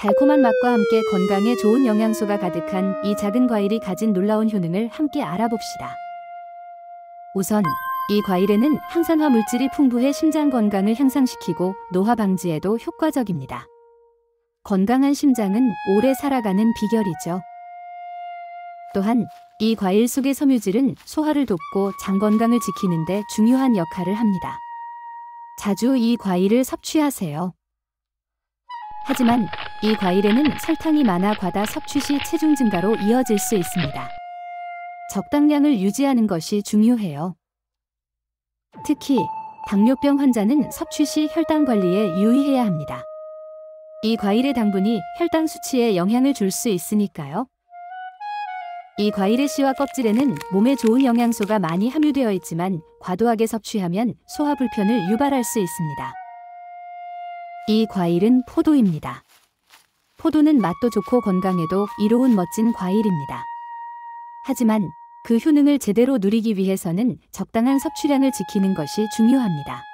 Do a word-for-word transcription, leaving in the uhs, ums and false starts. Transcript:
달콤한 맛과 함께 건강에 좋은 영양소가 가득한 이 작은 과일이 가진 놀라운 효능을 함께 알아봅시다. 우선 이 과일에는 항산화 물질이 풍부해 심장 건강을 향상시키고 노화 방지에도 효과적입니다. 건강한 심장은 오래 살아가는 비결이죠. 또한 이 과일 속의 섬유질은 소화를 돕고 장 건강을 지키는 데 중요한 역할을 합니다. 자주 이 과일을 섭취하세요. 하지만 이 과일에는 설탕이 많아 과다 섭취 시 체중 증가로 이어질 수 있습니다. 적당량을 유지하는 것이 중요해요. 특히 당뇨병 환자는 섭취 시 혈당 관리에 유의해야 합니다. 이 과일의 당분이 혈당 수치에 영향을 줄 수 있으니까요. 이 과일의 씨와 껍질에는 몸에 좋은 영양소가 많이 함유되어 있지만 과도하게 섭취하면 소화 불편을 유발할 수 있습니다. 이 과일은 포도입니다. 포도는 맛도 좋고 건강에도 이로운 멋진 과일입니다. 하지만 그 효능을 제대로 누리기 위해서는 적당한 섭취량을 지키는 것이 중요합니다.